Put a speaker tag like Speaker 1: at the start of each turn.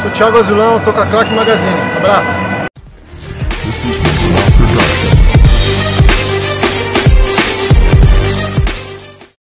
Speaker 1: Sou o Thiago Azulão, tô com a Crack Magazine. Abraço.